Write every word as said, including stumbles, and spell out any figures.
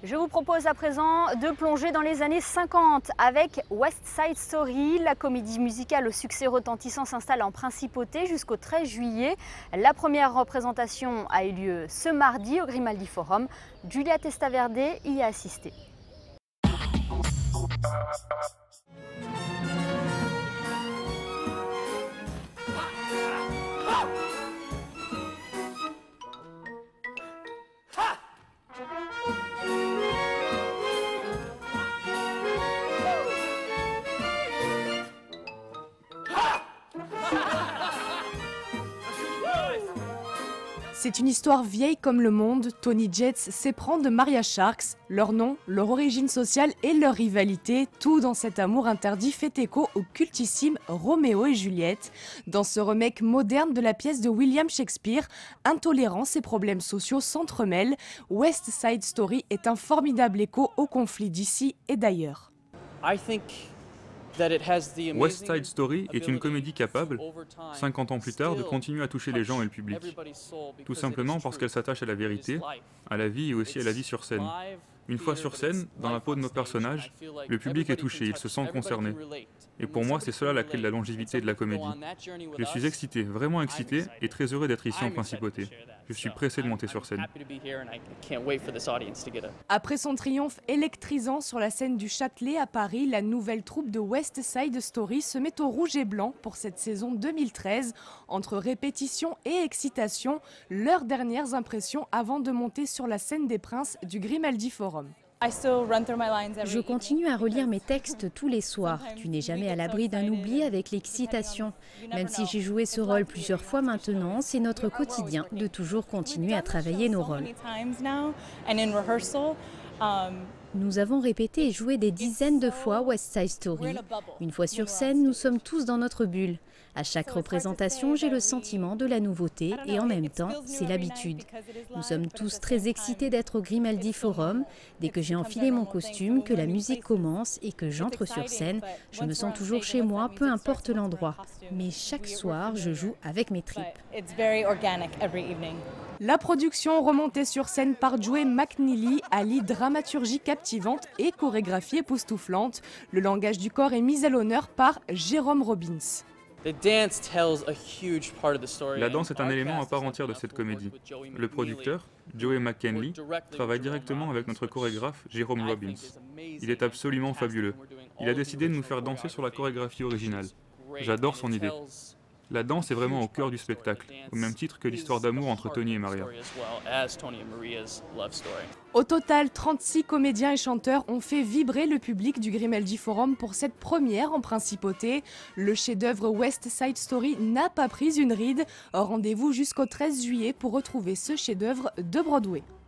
Je vous propose à présent de plonger dans les années cinquante avec West Side Story. La comédie musicale au succès retentissant s'installe en principauté jusqu'au treize juillet. La première représentation a eu lieu ce mardi au Grimaldi Forum. Julia Testaverde y a assisté. C'est une histoire vieille comme le monde. Tony Jets s'éprend de Maria Sharks. Leur nom, leur origine sociale et leur rivalité, tout dans cet amour interdit fait écho au cultissime Roméo et Juliette. Dans ce remake moderne de la pièce de William Shakespeare, intolérance et problèmes sociaux s'entremêlent. West Side Story est un formidable écho au conflit d'ici et d'ailleurs. West Side Story est une comédie capable, cinquante ans plus tard, de continuer à toucher les gens et le public. Tout simplement parce qu'elle s'attache à la vérité, à la vie et aussi à la vie sur scène. Une fois sur scène, dans la peau de nos personnages, le public est touché, il se sent concerné. Et pour moi, c'est cela la clé de la longévité de la comédie. Je suis excité, vraiment excité, et très heureux d'être ici en principauté. Je suis pressé de monter sur scène. Après son triomphe électrisant sur la scène du Châtelet à Paris, la nouvelle troupe de West Side Story se met au rouge et blanc pour cette saison deux mille treize. Entre répétition et excitation, leurs dernières impressions avant de monter sur la scène des Princes du Grimaldi Forum. Je continue à relire mes textes tous les soirs. Tu n'es jamais à l'abri d'un oubli avec l'excitation. Même si j'ai joué ce rôle plusieurs fois maintenant, c'est notre quotidien de toujours continuer à travailler nos rôles. Nous avons répété et joué des dizaines de fois West Side Story. Une fois sur scène, nous sommes tous dans notre bulle. À chaque représentation, j'ai le sentiment de la nouveauté et en même temps, c'est l'habitude. Nous sommes tous très excités d'être au Grimaldi Forum. Dès que j'ai enfilé mon costume, que la musique commence et que j'entre sur scène, je me sens toujours chez moi, peu importe l'endroit. Mais chaque soir, je joue avec mes tripes. La production remontée sur scène par Joey McNeely allie dramaturgie captivante et chorégraphie époustouflante. Le langage du corps est mis à l'honneur par Jérôme Robbins. La danse est un élément à part entière de cette comédie. Le producteur, Joey McKinley, travaille directement avec notre chorégraphe, Jérôme Robbins. Il est absolument fabuleux. Il a décidé de nous faire danser sur la chorégraphie originale. J'adore son idée. La danse est vraiment au cœur du spectacle, au même titre que l'histoire d'amour entre Tony et Maria. Au total, trente-six comédiens et chanteurs ont fait vibrer le public du Grimaldi Forum pour cette première en principauté. Le chef-d'œuvre West Side Story n'a pas pris une ride. Rendez-vous jusqu'au treize juillet pour retrouver ce chef-d'œuvre de Broadway.